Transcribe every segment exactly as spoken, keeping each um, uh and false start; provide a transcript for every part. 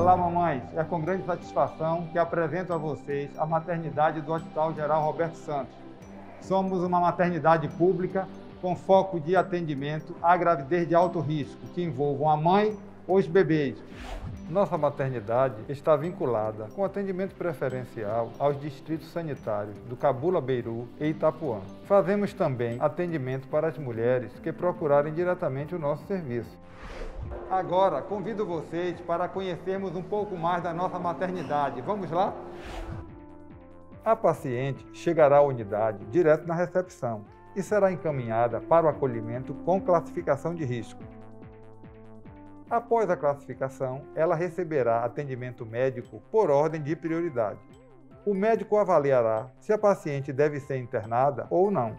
Olá, mamães. É com grande satisfação que apresento a vocês a maternidade do Hospital Geral Roberto Santos. Somos uma maternidade pública com foco de atendimento à gravidez de alto risco, que envolvam a mãe ou os bebês. Nossa maternidade está vinculada com atendimento preferencial aos distritos sanitários do Cabula Beiru e Itapuã. Fazemos também atendimento para as mulheres que procurarem diretamente o nosso serviço. Agora, convido vocês para conhecermos um pouco mais da nossa maternidade. Vamos lá? A paciente chegará à unidade direto na recepção e será encaminhada para o acolhimento com classificação de risco. Após a classificação, ela receberá atendimento médico por ordem de prioridade. O médico avaliará se a paciente deve ser internada ou não.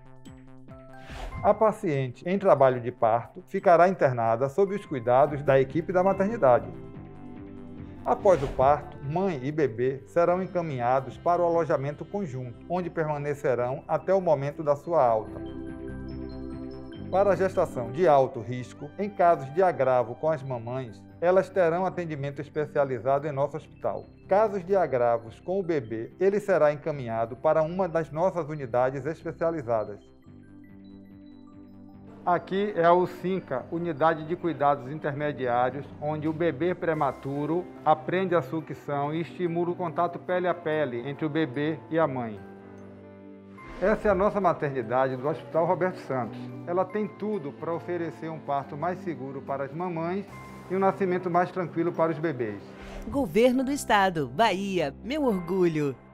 A paciente em trabalho de parto ficará internada sob os cuidados da equipe da maternidade. Após o parto, mãe e bebê serão encaminhados para o alojamento conjunto, onde permanecerão até o momento da sua alta. Para a gestação de alto risco, em casos de agravo com as mamães, elas terão atendimento especializado em nosso hospital. Casos de agravos com o bebê, ele será encaminhado para uma das nossas unidades especializadas. Aqui é a UCINCA, Unidade de Cuidados Intermediários, onde o bebê prematuro aprende a sucção e estimula o contato pele a pele entre o bebê e a mãe. Essa é a nossa maternidade do Hospital Roberto Santos. Ela tem tudo para oferecer um parto mais seguro para as mamães e um nascimento mais tranquilo para os bebês. Governo do Estado, Bahia, meu orgulho!